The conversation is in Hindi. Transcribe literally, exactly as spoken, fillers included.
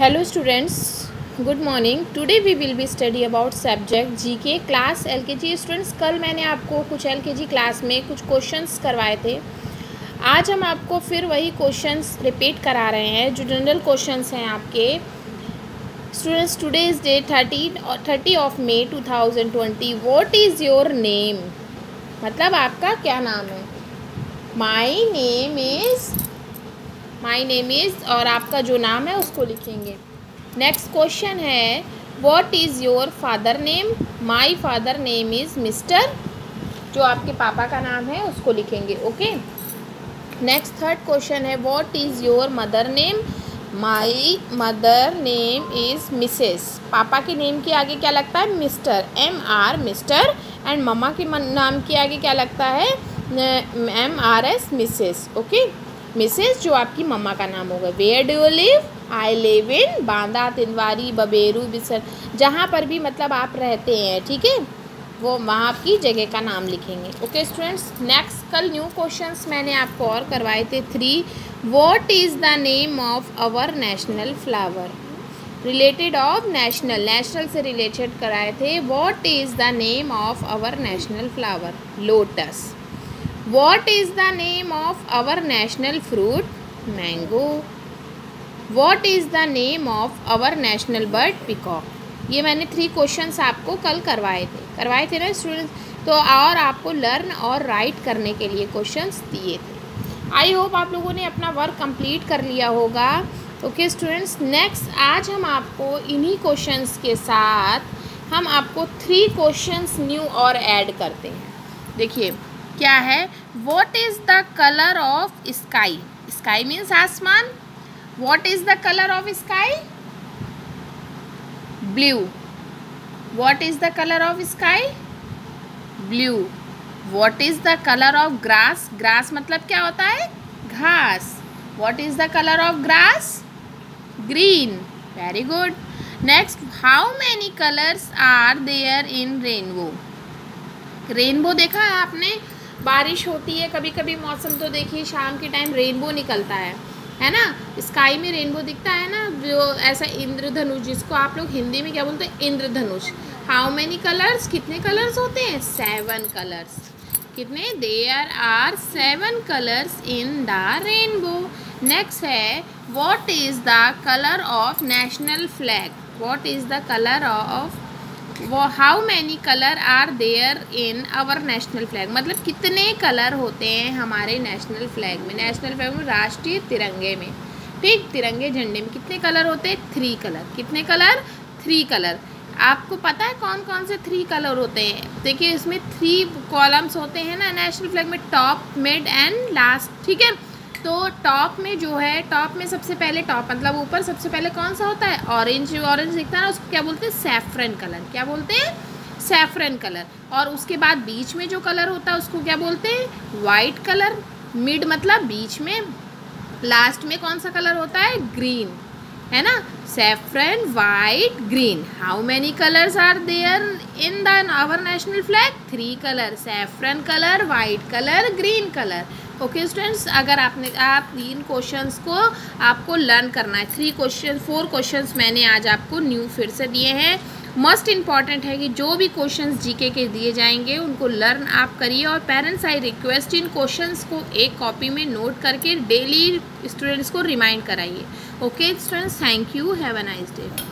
Hello students, good morning. Today we will be study about subject G K class L K G students. कल मैंने आपको कुछ L K G क्लास में कुछ क्वेश्चंस करवाए थे. आज हम आपको फिर वही क्वेश्चंस रिपीट करा रहे हैं जो जनरल क्वेश्चंस हैं आपके. Students, today is day thirty thirty of May two thousand twenty. What is your name? मतलब आपका क्या नाम है. My name is my name is और आपका जो नाम है उसको लिखेंगे. नेक्स्ट क्वेश्चन है what is your father name? My father name is Mr. जो आपके पापा का नाम है उसको लिखेंगे. ओके. नेक्स्ट थर्ड क्वेश्चन है what is your mother name? My mother name is Mrs. पापा के नेम के आगे क्या लगता है? Mr. M R Mr. And मम्मा के नाम के आगे क्या लगता है? M R S Mrs. Okay. Mrs जो आपकी मम्मा का नाम होगा. Where do you live? I live in Banda, Tinwari, Baberu, Bisar. जहाँ पर भी मतलब आप रहते हैं, ठीक है, वो वहाँ आपकी जगह का नाम लिखेंगे. Okay students. नेक्स्ट कल न्यू क्वेश्चंस मैंने आपको और करवाए थे three. What is the name of our national flower? Related of national national से रिलेटेड कराए थे. What is the name of our national flower? Lotus. What is the name of our national fruit? Mango. What is the name of our national bird? Peacock. ये मैंने थ्री क्वेश्चंस आपको कल करवाए थे करवाए थे ना स्टूडेंट्स. तो और आपको लर्न और राइट करने के लिए क्वेश्चंस दिए थे. आई होप आप लोगों ने अपना वर्क कंप्लीट कर लिया होगा. Okay students. नेक्स्ट आज हम आपको इन्हीं क्वेश्चंस के साथ हम आपको थ्री क्वेश्चंस न्यू और ऐड करते हैं. देखिए क्या है. What is the colour of sky? Sky means आसमान. What is the colour of sky? Blue. What is the colour of sky? Blue. What is the colour of grass? Grass मतलब क्या होता है? घास. What is the colour of grass? Green. Very good. Next, how many colours are there in rainbow? Rainbow देखा है आपने? बारिश होती है कभी कभी मौसम, तो देखिए शाम के टाइम रेनबो निकलता है है ना. स्काई में रेनबो दिखता है ना, जो ऐसा इंद्रधनुष, जिसको आप लोग हिंदी में क्या बोलते हैं? इंद्रधनुष. How many colours? कितने कलर्स होते हैं? Seven colours. कितने? There are seven colours in the rainbow. Next है what is the colour of national flag? What is the colour of वो how many colour are there in our national flag? मतलब कितने कलर होते हैं हमारे नेशनल फ्लैग में? नेशनल फ्लैग में, राष्ट्रीय तिरंगे में, ठीक, तिरंगे झंडे में कितने कलर होते हैं? Three colour. कितने कलर? Three colour. आपको पता है कौन कौन से थ्री कलर होते हैं? देखिए इसमें थ्री कॉलम्स होते हैं ना नेशनल फ्लैग में, टॉप, मिड एंड लास्ट. ठीक है. तो टॉप में जो है, टॉप में सबसे पहले, टॉप मतलब ऊपर, सबसे पहले कौन सा होता है? ऑरेंज. ऑरेंज दिखता है ना, उसको क्या बोलते हैं? Saffron colour. क्या बोलते हैं? Saffron colour. और उसके बाद बीच में जो कलर होता है उसको क्या बोलते हैं? White colour. मिड मतलब बीच में. लास्ट में कौन सा कलर होता है? ग्रीन, है ना. Saffron, white, green. How many colours are there in the our national flag? Three colour. Saffron colour, white colour, green colour. Okay students, अगर आपने आप तीन क्वेश्चंस को आपको लर्न करना है, थ्री क्वेश्चन फोर क्वेश्चंस मैंने आज आपको न्यू फिर से दिए हैं. मस्ट इम्पॉर्टेंट है कि जो भी क्वेश्चंस जीके के दिए जाएंगे उनको लर्न आप करिए. और पेरेंट्स, आई रिक्वेस्ट इन क्वेश्चंस को एक कॉपी में नोट करके डेली स्टूडेंट्स को रिमाइंड कराइए. Okay students, thank you. Have a nice day.